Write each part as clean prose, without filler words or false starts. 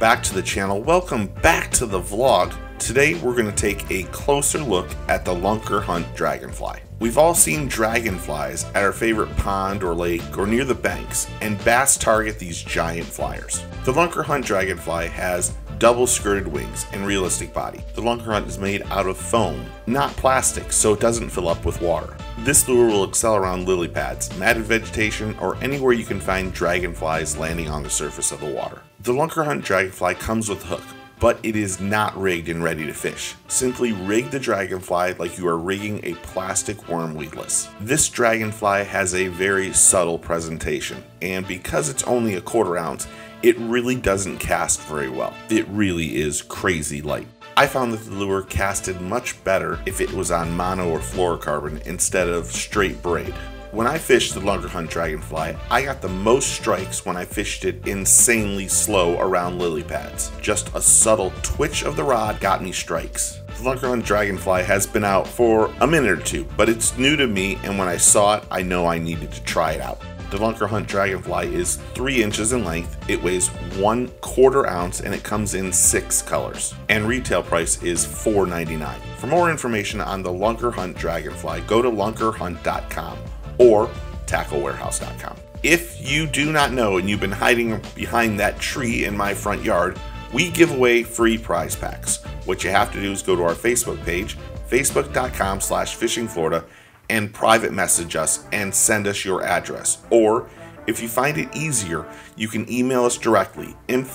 back to the channel. Welcome back to the vlog. Today we're going to take a closer look at the Lunkerhunt dragonfly. We've all seen dragonflies at our favorite pond or lake or near the banks, and bass target these giant flyers. The Lunkerhunt dragonfly has double skirted wings and realistic body. The Lunkerhunt is made out of foam, not plastic, so it doesn't fill up with water. This lure will excel around lily pads, matted vegetation, or anywhere you can find dragonflies landing on the surface of the water. The Lunkerhunt dragonfly comes with a hook, but it is not rigged and ready to fish. Simply rig the dragonfly like you are rigging a plastic worm weedless. This dragonfly has a very subtle presentation, and because it's only a 1/4 ounce, it really doesn't cast very well. It really is crazy light. I found that the lure casted much better if it was on mono or fluorocarbon instead of straight braid. When I fished the Lunkerhunt dragonfly, I got the most strikes when I fished it insanely slow around lily pads. Just a subtle twitch of the rod got me strikes. The Lunkerhunt dragonfly has been out for a minute or two, but it's new to me, and when I saw it, I know I needed to try it out. The Lunkerhunt dragonfly is 3 inches in length, it weighs 1/4 ounce, and it comes in 6 colors. And retail price is $4.99. For more information on the Lunkerhunt dragonfly, go to lunkerhunt.com or tacklewarehouse.com. If you do not know and you've been hiding behind that tree in my front yard, we give away free prize packs. What you have to do is go to our Facebook page, facebook.com/fishingflorida, and private message us and send us your address. Or if you find it easier, you can email us directly,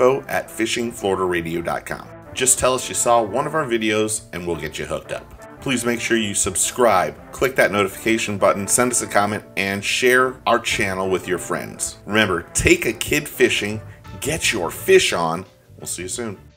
info@fishingfloridaradio.com. Just tell us you saw one of our videos and we'll get you hooked up. Please make sure you subscribe, click that notification button, send us a comment, and share our channel with your friends. Remember, take a kid fishing, get your fish on. We'll see you soon.